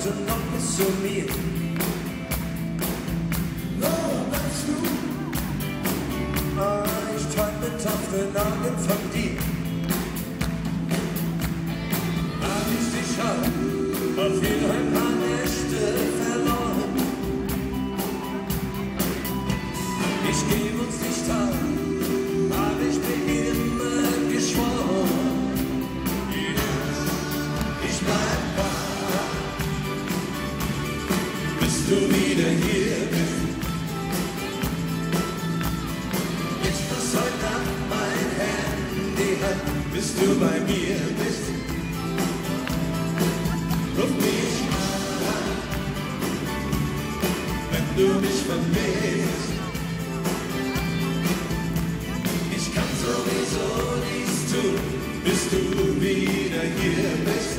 kommst du noch bis zu mir? Wo bleibst du? Ich träum mit offenen Augen von dir. Hab ich dich auch auf jeden paar Nächte verloren. Ich geb uns nicht auf, hab ich mir immer geschworen. Ich bleib da, bis du wieder hier bist. Ich fass heute Nacht mein Handy an, bis du bei mir bist. Ruf mich an, wenn du mich vermisst. Ich kann sowieso nichts tun, bis du wieder hier bist.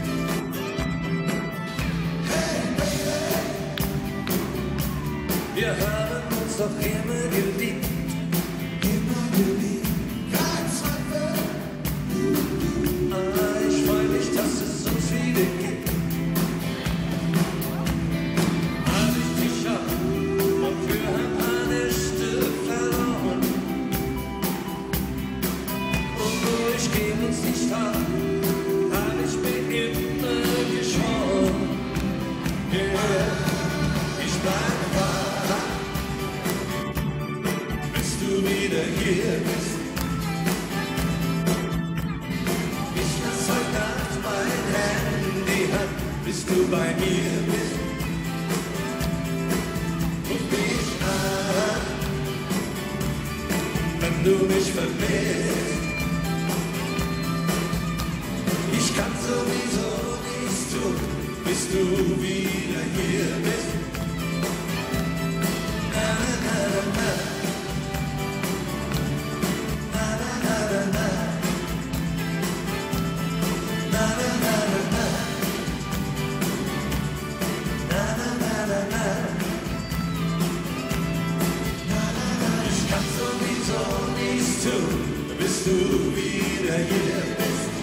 Hey, Baby, wir haben uns doch immer geliebt. Immer geliebt, kein Zweifel. Ich freu mich, dass es uns wieder gibt. Hab ich dich auch und für ein paar Nächte verloren. Und ich geb uns nicht auf, hab ich mir immer geschworen. Yeah, ich bleib da, bis du wieder hier bist. Ich lass heute Nacht mein Handy an, bis du bei mir bist. Ruf mich an, wenn du mich vermisst. Ich kann sowieso nichts tun, bis du wieder hier bist. Na, na, na, na. Na, na, na, na, na. Na, na, na, na, na. Na, na, na, na, na. Na, na, na. Ich kann sowieso nichts tun, bis du wieder hier bist.